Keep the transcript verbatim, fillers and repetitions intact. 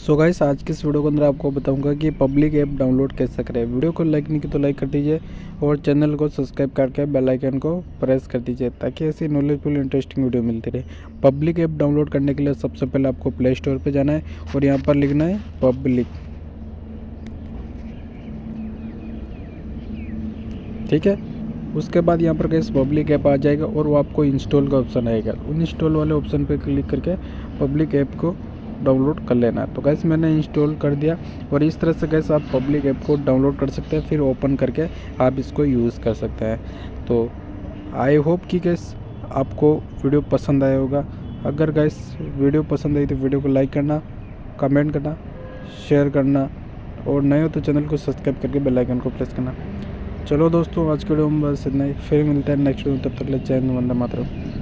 So guys, आज की इस वीडियो के अंदर आपको बताऊंगा कि पब्लिक ऐप डाउनलोड कैसे करें। वीडियो को लाइक नहीं की तो लाइक कर दीजिए और चैनल को सब्सक्राइब करके बेल आइकन को प्रेस कर दीजिए ताकि ऐसी नॉलेजफुल इंटरेस्टिंग वीडियो मिलती रहे। पब्लिक ऐप डाउनलोड करने के लिए सबसे पहले आपको प्ले स्टोर पर जाना है और यहाँ पर लिखना है पब्लिक। ठीक है, उसके बाद यहाँ पर गैस पब्लिक ऐप आ जाएगा और वो आपको इंस्टॉल का ऑप्शन आएगा। उन इंस्टॉल वाले ऑप्शन पर क्लिक करके पब्लिक ऐप को डाउनलोड कर लेना है। तो गैस मैंने इंस्टॉल कर दिया और इस तरह से गैस आप पब्लिक ऐप को डाउनलोड कर सकते हैं, फिर ओपन करके आप इसको यूज़ कर सकते हैं। तो आई होप कि गैस आपको वीडियो पसंद आया होगा। अगर गैस वीडियो पसंद आई तो वीडियो को लाइक करना, कमेंट करना, शेयर करना और नए हो तो चैनल को सब्सक्राइब करके बेल आइकन को प्रेस करना। चलो दोस्तों, आज के वीडियो में बस इतना ही। फिर मिलते हैं नेक्स्ट वीडियो, तब तक ले जय हिंद, वंदे मातरम।